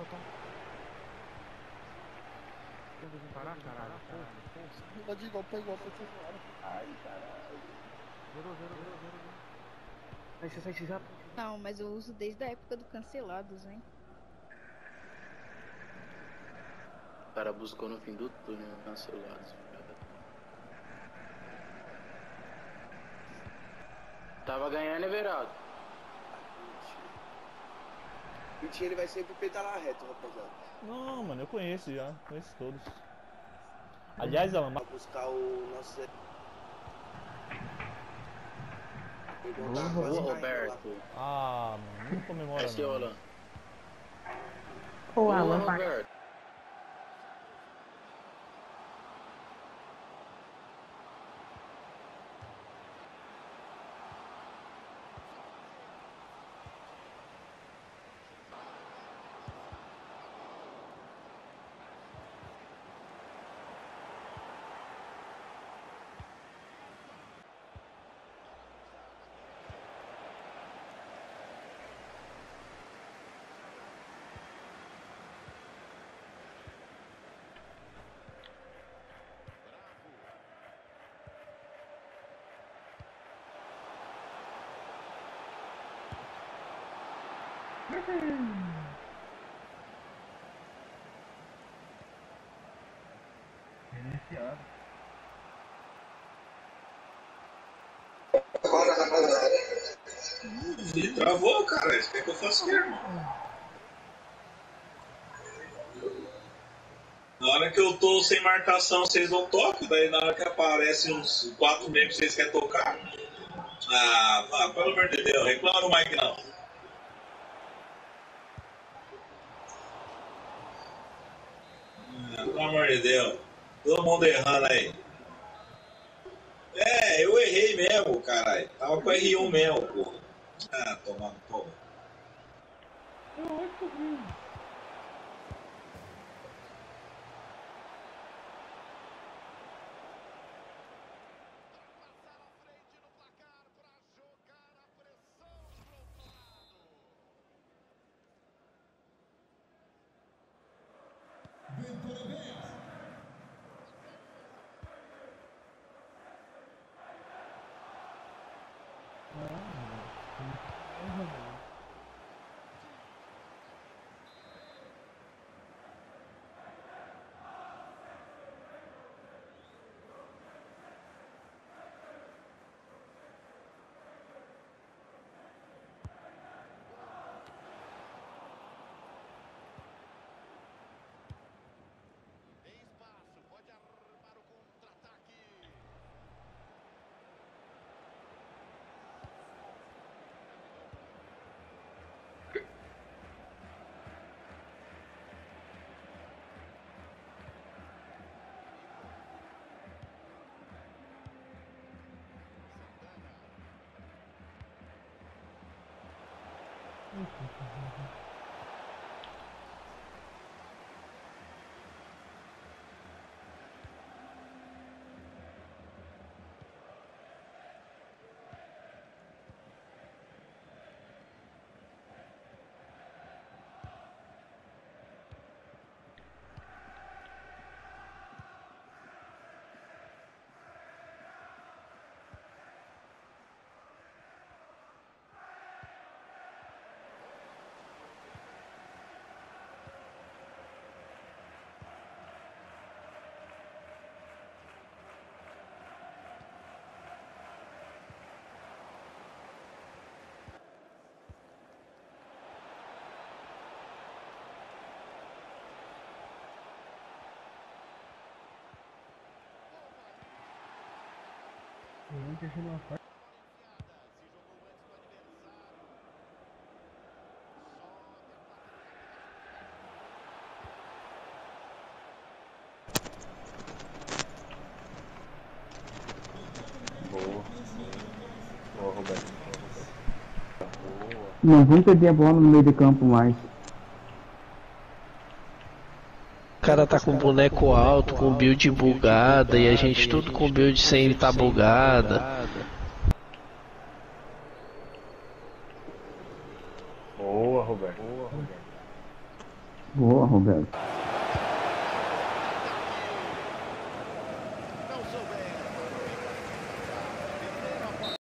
Tem que vir parar, caralho. Não de igual, pegou, foi fora. Ai, caralho. Zero. Sai já. Não, mas eu uso desde a época do Cancelados, hein? O cara buscou no fim do túnel, Cancelados. Tava ganhando, Everaldo. Mentira, ele vai sempre pedalar reto, rapaziada. Não, mano, eu conheço já. Conheço todos. Aliás, Alan, Vai buscar o nosso Zé. Boa, Roberto. mano, não comemora Esse não. Alan. Ô, Boa, Alan, vai. Roberto. Iniciado. Ele travou, cara. Isso que eu faço mesmo. Na hora que eu tô sem marcação, vocês não tocam. Daí na hora que aparece uns 4 membros que vocês querem tocar. Ah, pelo amor de Deus, reclama do Mike não. Pelo amor de Deus. Todo mundo errando aí. É, eu errei mesmo, caralho. Tava com R1 mesmo, porra. Ah, tomando porra. Boa, Roberto. Boa. Não vamos perder a bola no meio de campo mais. O cara tá com boneco alto, com build bugada, e a gente tudo com build sem estar bugada. Boa, Roberto. Boa, Roberto.